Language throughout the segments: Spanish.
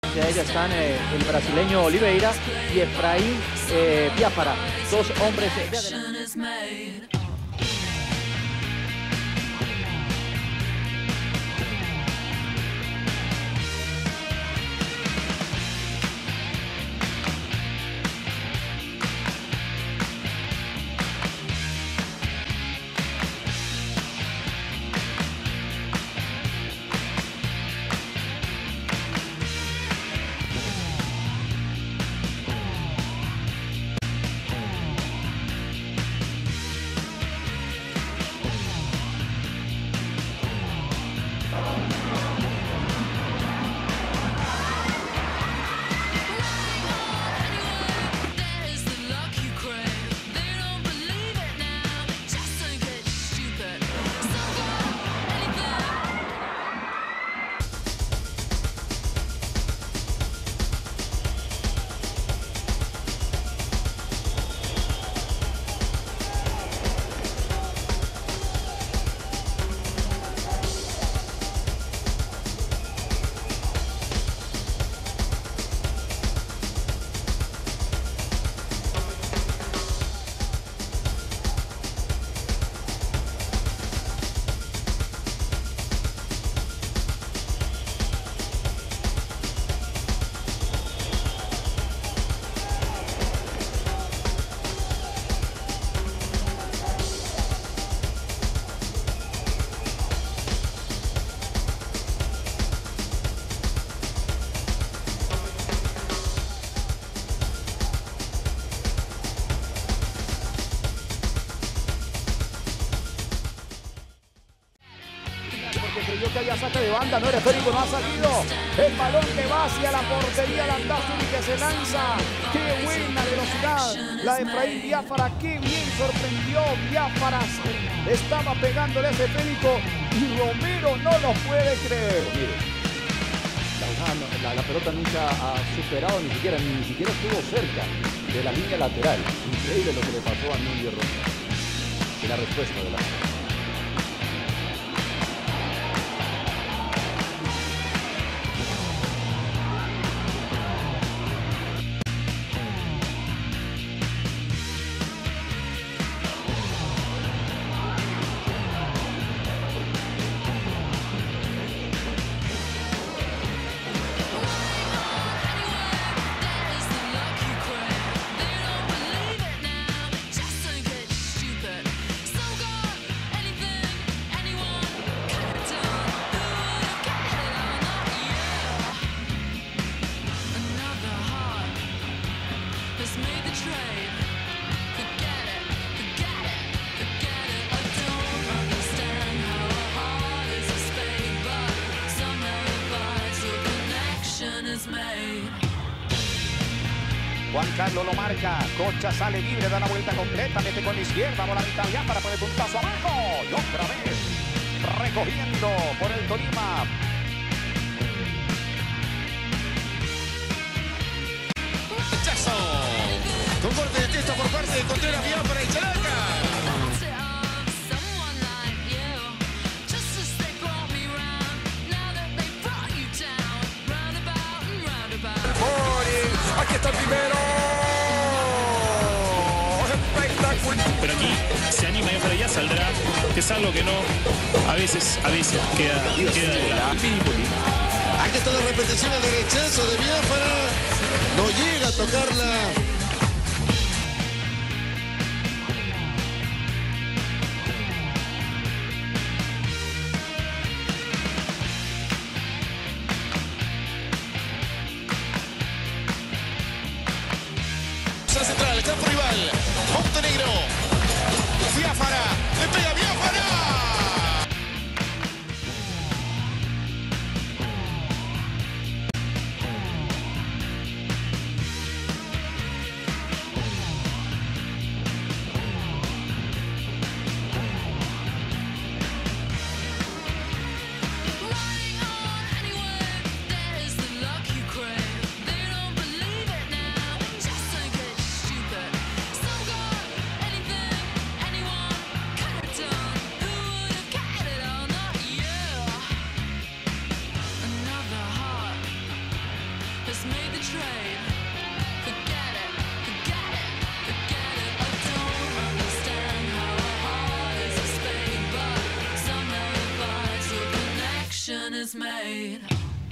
distancia de ella están el brasileño Oliveira y Efraín Biafara, dos hombres de adelante. Creyó que había saque de banda, no era Férico, no ha salido. El balón que va hacia la portería, Landázuri que se lanza. Qué buena velocidad la de Efraín Biafara, qué bien sorprendió Biafara. Estaba pegándole a ese Férico y Romero no lo puede creer. Mire, la pelota nunca ha superado ni siquiera estuvo cerca de la línea lateral. Increíble lo que le pasó a Núñez Romero. Y la respuesta de la... Juan Carlos lo marca, Cocha sale libre, da la vuelta completa, mete con la izquierda, bola mitad ya para poner puntazo abajo. Y otra vez, recogiendo por el Tolima. Rechazo. Con corte de testa por parte de Contreras Biafara y Chalaca. Aquí está el primero. Espectacular. Pero aquí se anima y para allá saldrá, que es algo que no, a veces queda de lado. Aquí está la repetición de rechazo de Biafara. No llega a tocarla. Central, el campo rival, Montenegro, Biafara, le pega Biafara. Done. Is made.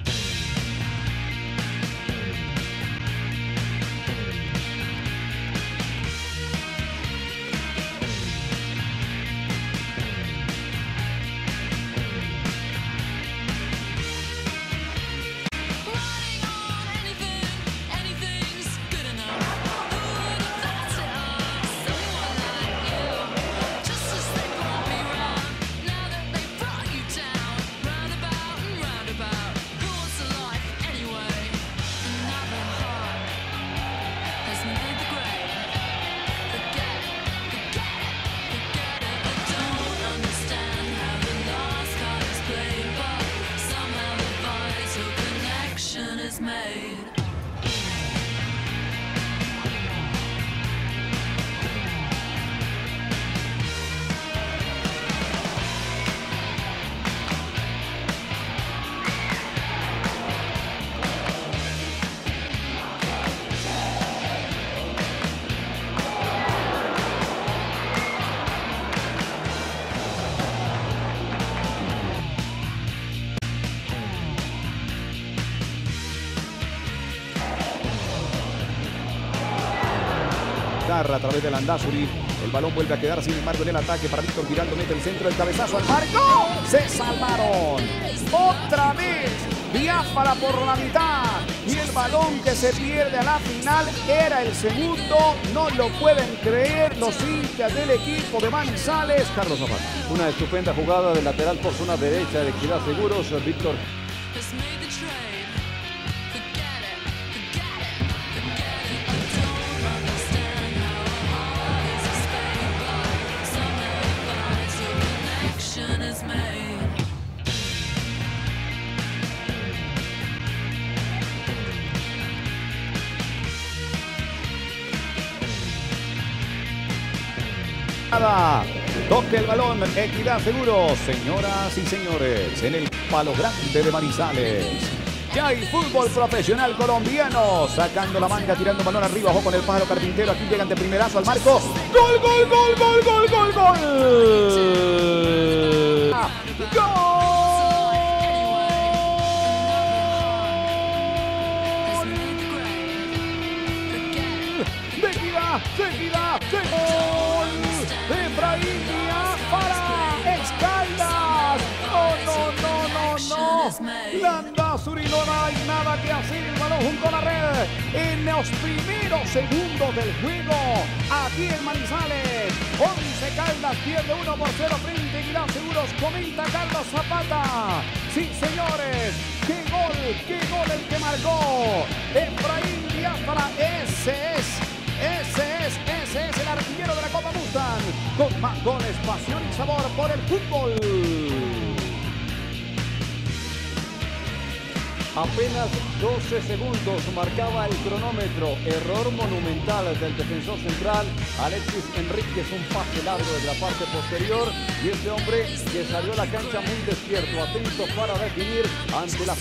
A través de Landázuri, el balón vuelve a quedar sin embargo en el ataque para Víctor Giraldo, mete el centro, el cabezazo al marco, se salvaron, otra vez Biafara por la mitad y el balón que se pierde a la final era el segundo, no lo pueden creer los hinchas del equipo de Manizales. Carlos Zapata. Una estupenda jugada de lateral por zona derecha de Equidad Seguros, Víctor. Toque el balón, Equidad Seguros, señoras y señores, en el Palo Grande de Manizales. Ya hay fútbol profesional colombiano, sacando la manga, tirando balón arriba, ojo con el pájaro carpintero, aquí llegan de primerazo al marco. ¡Gol, gol, gol, gol, gol, gol, gol! ¡Gol! Seguida, gol de Efraín Biafara, Escaldas. No. Landázuri, no hay nada que hacer, el balón junto a la red en los primeros segundos del juego. Aquí en Manizales, 11 Caldas pierde 1-0 frente a Equidad Seguros, comenta Carlos Zapata. Sí, señores, qué gol el que marcó Efraín Biafara, ese es el artillero de la Copa Mustang, con más goles, pasión y sabor por el fútbol. Apenas 12 segundos marcaba el cronómetro. Error monumental del defensor central Alexis Enríquez, un pase largo desde la parte posterior y este hombre que salió a la cancha muy despierto, atento para definir ante la...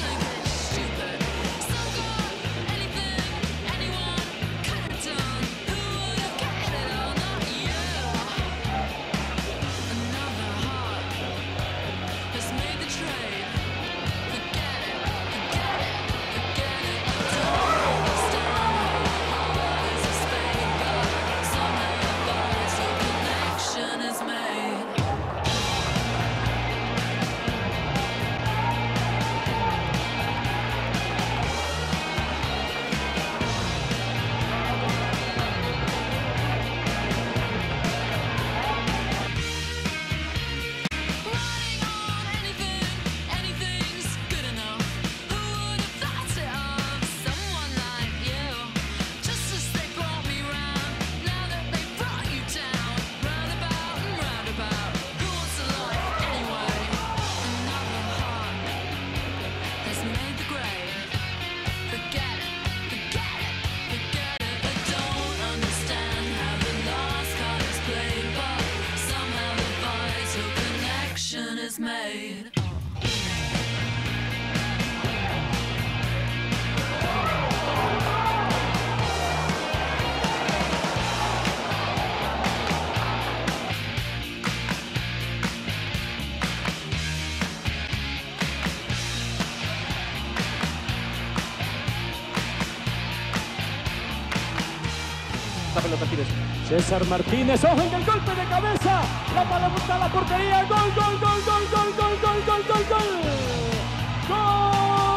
esta pelota, Pires. César Martínez, ojo en el golpe de cabeza. La bola busca la portería. Gol, gol, gol, gol, gol, gol, gol, gol, gol, gol. ¡Gol!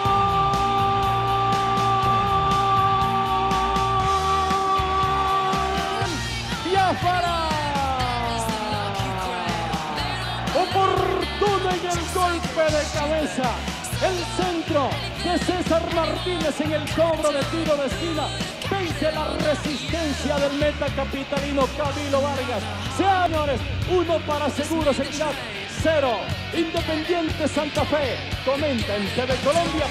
Biafara. Oportuno en el golpe de cabeza. El centro de César Martínez en el cobro de tiro de esquina. Vence la resistencia del meta capitalino Camilo Vargas. Señores, 1 para Seguros Equidad, 0 Independiente Santa Fe. Comenta en TV Colombia.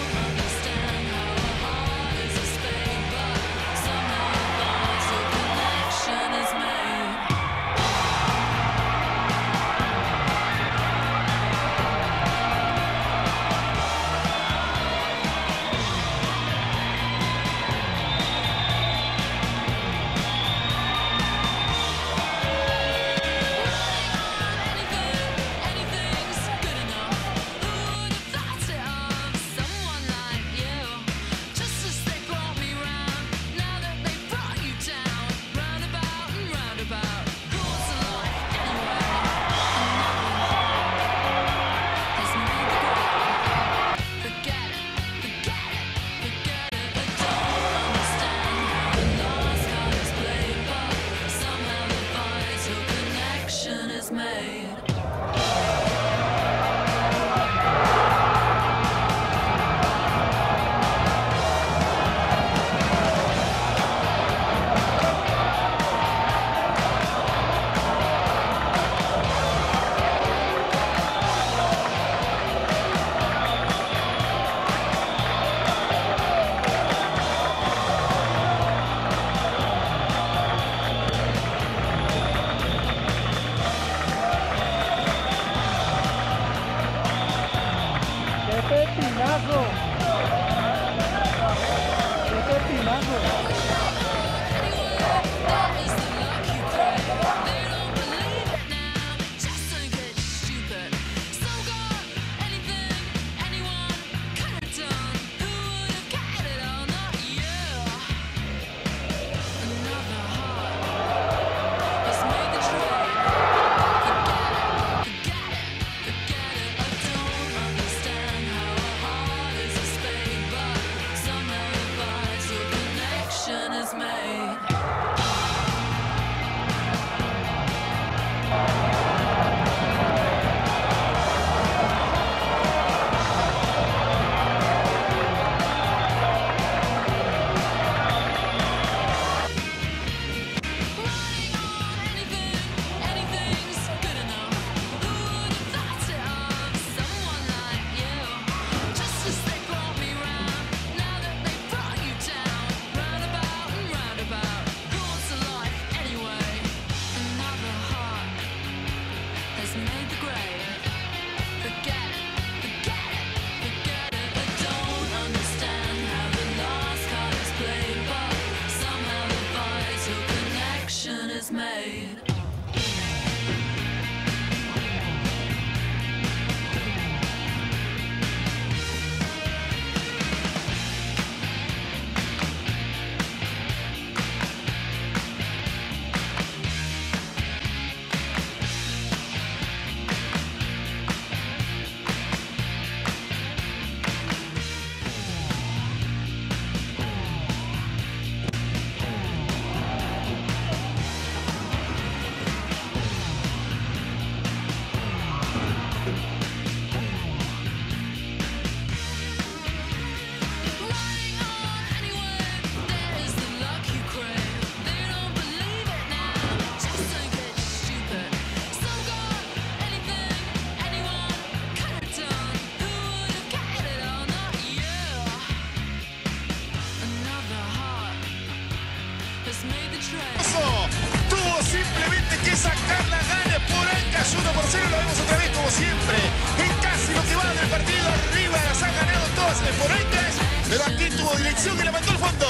Tuvo simplemente que sacar la gana por Ancas, 1-0, lo vemos otra vez como siempre. En casi lo que va del partido, arriba las ha ganado todas por Ancas, pero aquí tuvo dirección y la mandó al fondo.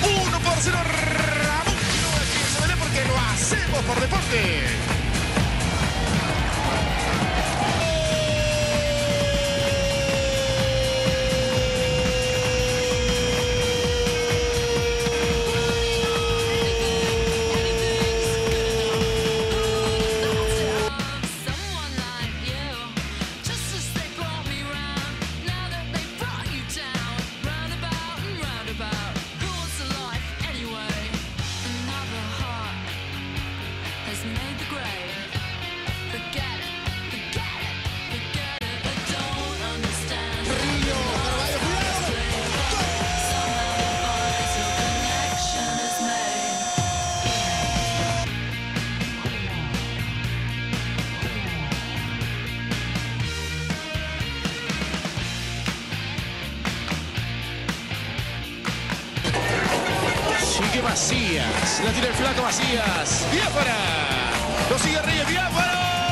1-0, Ramón, porque lo hacemos por deporte. Macías. La tira el flaco Macías. Biafara. Lo sigue Reyes. Biafara.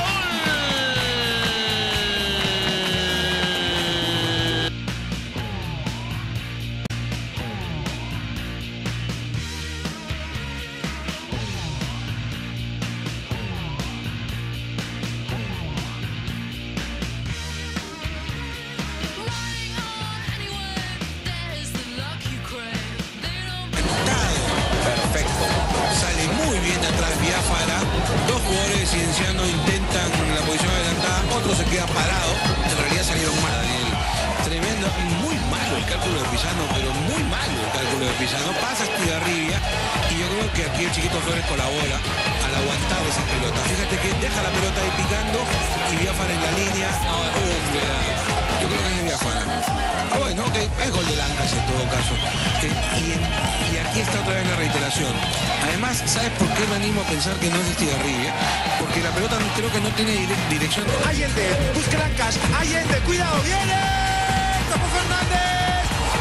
Dos jugadores Cienciano intentan la posición adelantada, otro se queda parado. En realidad salieron mal, Daniel. Tremendo, muy malo el cálculo de Pisano, pero muy malo el cálculo de Pisano. Pasa Estigarribia y yo creo que aquí el Chiquito Flores colabora al aguantar esa pelota. Fíjate que deja la pelota ahí picando y Biafara en la línea. Yo creo que es de Biafara. Bueno, ok, es gol de Lancas en todo caso. Y aquí está otra vez la reiteración. Además, ¿sabes por qué me animo a pensar que no es de Estigarribia? Porque la pelota creo que no tiene dirección. Allende, busca Lancas. Allende, cuidado, viene. Tapó Fernández.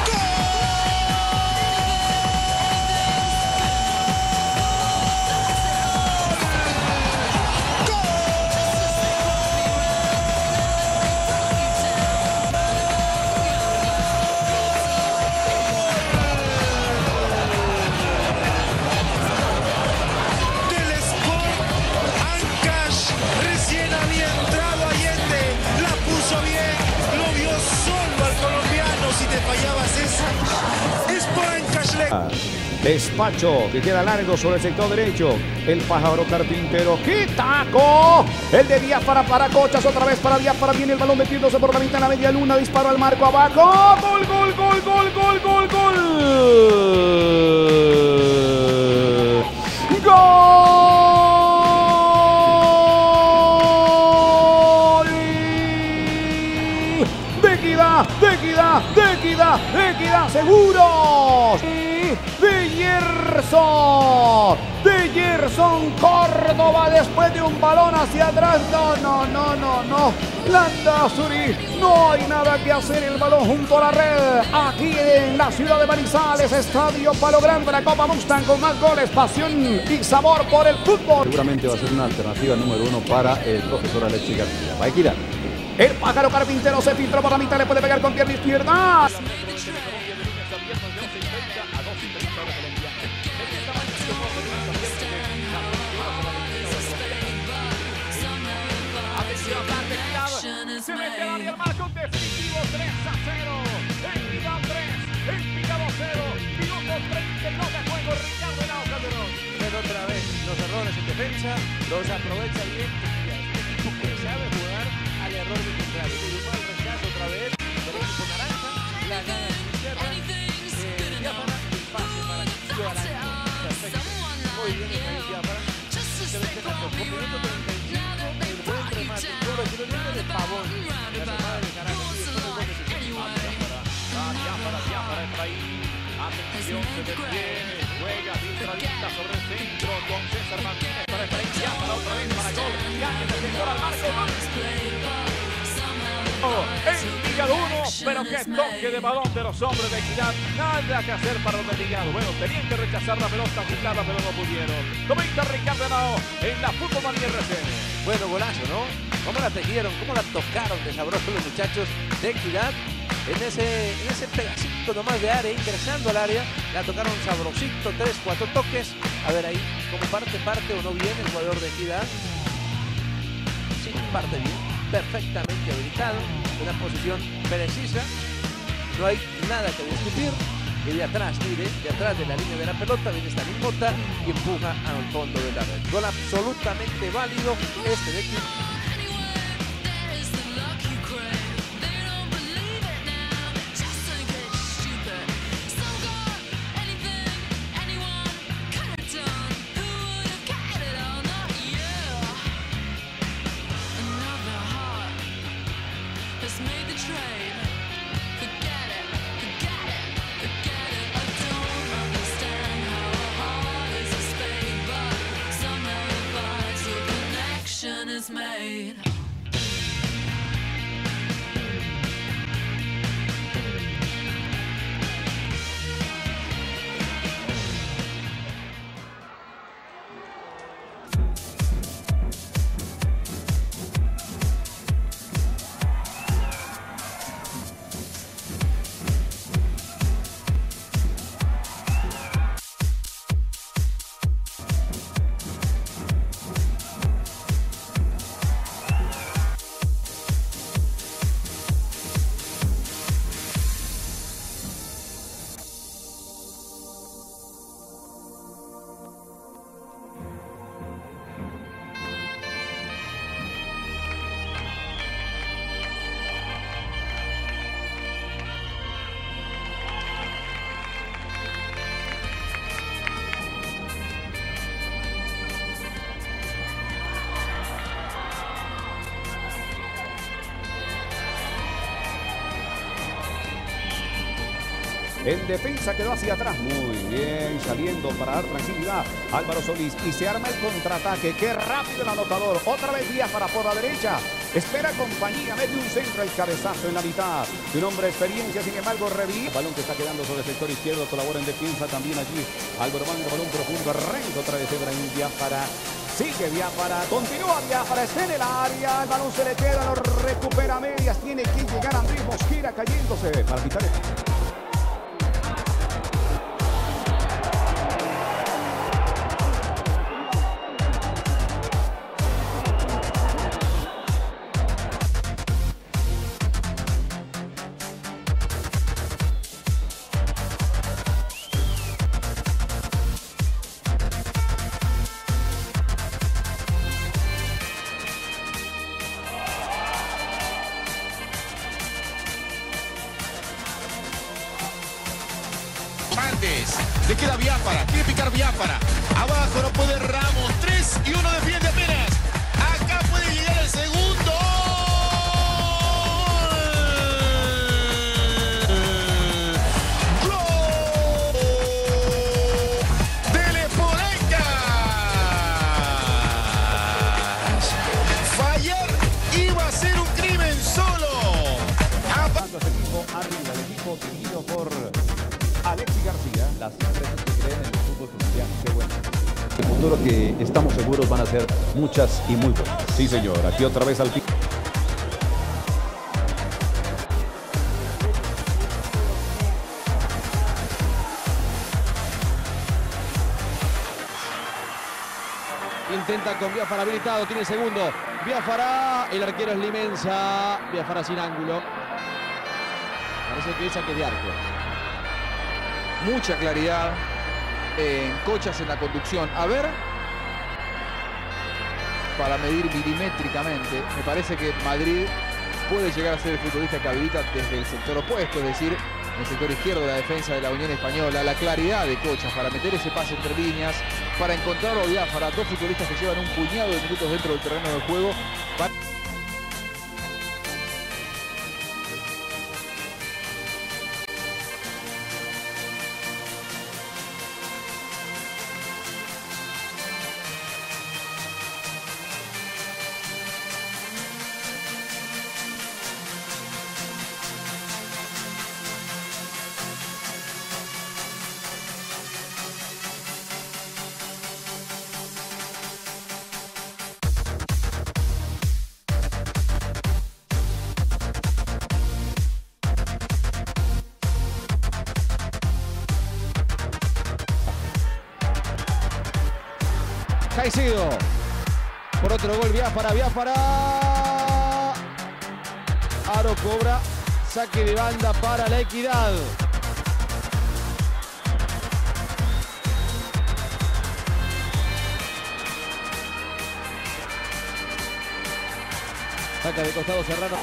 Despacho que queda largo sobre el sector derecho. El pájaro carpintero. ¡Qué taco! El de Biafara para Cochas. Otra vez para Biafara. Viene el balón metiéndose por la mitad en la media luna. Disparo al marco abajo. ¡Gol, gol, gol, gol, gol, gol, gol! ¡Gol! ¡De equidad! ¡De equidad! ¡De equidad! ¡De equidad! ¡Seguros! De Gerson Córdoba después de un balón hacia atrás. No. Landázuri, no hay nada que hacer. El balón junto a la red. Aquí en la ciudad de Manizales, Estadio Palo Grande, la Copa Mustang con más goles, pasión y sabor por el fútbol. Seguramente va a ser una alternativa número 1 para el profesor Alexis García. Va a equidad. El pájaro carpintero se filtró por la mitad, le puede pegar con pierna izquierda. Se mete al área el marco definitivo 3-0. En Milán 3, en Picado 0. Minuto 32 de juego, Ricardo Henao Calderón. Pero otra vez los errores en defensa los aprovecha bien. El equipo que sabe jugar al error del contrario. Y un mal rechazo otra vez del equipo naranja. La gana de izquierda. Biafara, el pase para Chico Arango. Perfecto. Muy bien ahí Biafara. Se lo deja por minuto 35. El buen remate. Todo el tiro libre de Pavón. Atención, se detiene, juega Viltralita sobre el centro con César Martínez para Efraín Biafara, otra vez para gol, Yáñez de sector al marco, Envigado 1, pero qué toque de balón de los hombres de Equidad, nada que hacer para los de Envigado. Bueno, tenían que rechazar la pelota, jugarla, pero no pudieron. Comenta Ricardo Henao en la Fútbol Manía RCN. Bueno, golazo, ¿no? ¿Cómo la tejieron? ¿Cómo la tocaron de sabroso los muchachos de Equidad? En ese pedacito nomás de área, ingresando al área, la tocaron sabrosito, 3-4 toques. A ver ahí, como parte o no viene el jugador de Equidad. Sí, parte bien, perfectamente habilitado, una posición precisa, no hay nada que discutir. Y de atrás, mire, de atrás de la línea de la pelota viene Stanismota y empuja al fondo de la red. Gol absolutamente válido este de Equidad. Is made. En defensa quedó hacia atrás. Muy bien, saliendo para dar tranquilidad. Álvaro Solís. Y se arma el contraataque. Qué rápido el anotador. Otra vez Biafara por la derecha. Espera compañía. Mete un centro. El cabezazo en la mitad. De un hombre de experiencia. Sin embargo, Reví. El balón que está quedando sobre el sector izquierdo. Colabora en defensa también allí. Álvaro manda balón profundo. Arranca otra vez Efraín Biafara. Sigue Biafara, continúa Biafara, está en el área, el balón se le queda, lo recupera a medias, tiene que llegar a Andrés Mosquera cayéndose para quitar el... Le queda Biafara, quiere picar Biafara. Abajo no puede Ramos. 3 y 1 defiende apenas. Acá puede llegar el segundo. ¡Gol! ¡De Lepolencas! Fallar iba a ser un crimen solo. Arriba, el equipo dirigido por Alexis García. Las empresas que creen en el fútbol colombiano, qué bueno. El futuro que estamos seguros van a ser muchas y muy buenas. Sí, señor. Aquí otra vez al pico. Intenta con Biafara habilitado, tiene el segundo. Biafara, el arquero es Limensa. Biafara sin ángulo. Parece que es saque de arco. Mucha claridad en Cochas en la conducción. A ver, para medir milimétricamente, me parece que Madrid puede llegar a ser el futbolista que habilita desde el sector opuesto, es decir, en el sector izquierdo de la defensa de la Unión Española. La claridad de Cochas para meter ese pase entre líneas, para encontrar a Biafara, dos futbolistas que llevan un puñado de minutos dentro del terreno de juego. Caicedo. Por otro gol Biafara. Aro cobra. Saque de banda para La Equidad. Saca de costado Serrano.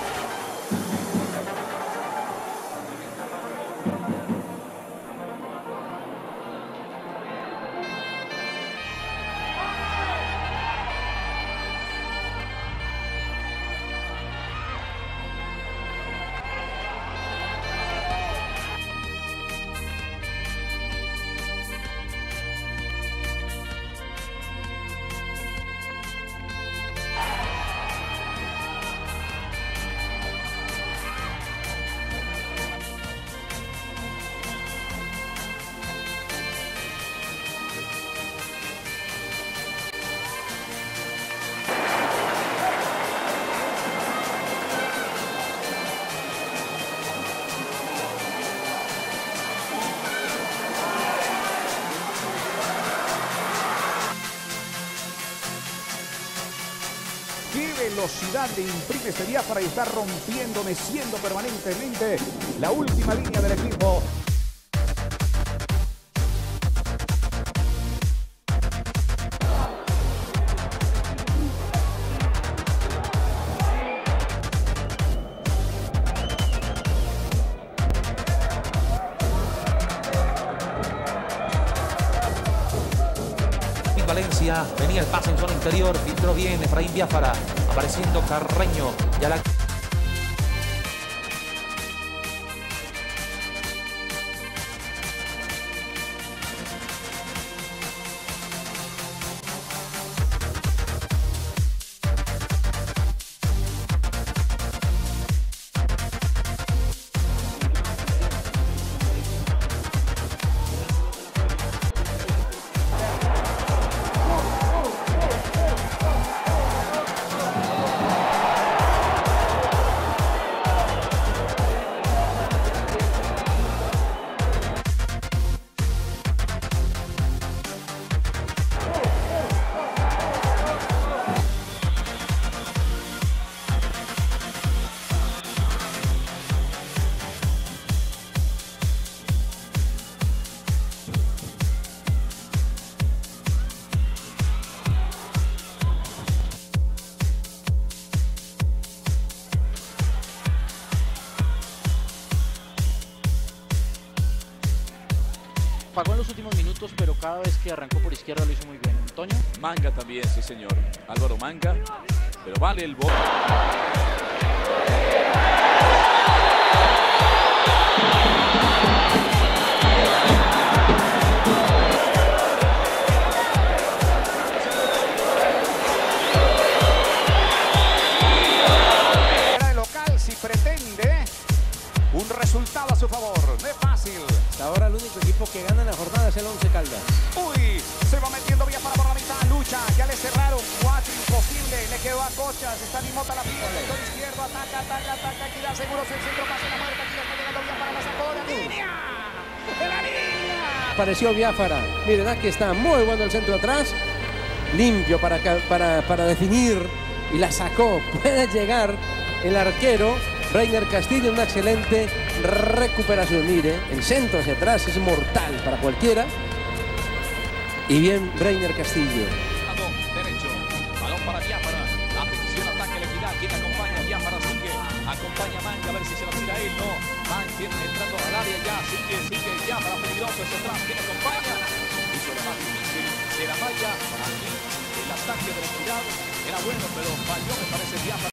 Qué velocidad le imprime este Biafara y está rompiendo, meciendo permanentemente la última línea del equipo. Valencia, venía el pase en zona interior, filtró bien Efraín Biafara, apareciendo Carreño, ya la... Pagó en los últimos minutos, pero cada vez que arrancó por izquierda lo hizo muy bien. ¿Toño? Manga también, sí señor. Álvaro Manga. Pero vale el voto. Un resultado a su favor, no es fácil. Hasta ahora el único equipo que gana la jornada es el Once Caldas. Uy, se va metiendo Biafara por la mitad, lucha, ya le cerraron, 4, imposible, le quedó a Cochas, está Nimota la pista, sector izquierdo, ataca, Equidad seguros, el centro pasa la muerte, aquí está llegando Biafara, la sacó de la línea, de la línea. Apareció Biafara, miren aquí está, muy bueno el centro atrás, limpio para definir y la sacó, puede llegar el arquero. Reiner Castillo, una excelente recuperación. Mire, el centro hacia atrás es mortal para cualquiera. Y bien, Reiner Castillo. Derecho, balón para Biafara. Atención, ataque, la Equidad. ¿Quién acompaña? Biafara sigue. Acompaña Manga, a ver si se la tira él. No, Manga entrando al área ya. Sigue. Biafara peligroso hacia atrás. ¿Quién acompaña? Hizo lo más difícil de la malla. Aquí el ataque de la Equidad era bueno, pero falló, me parece, Biafara.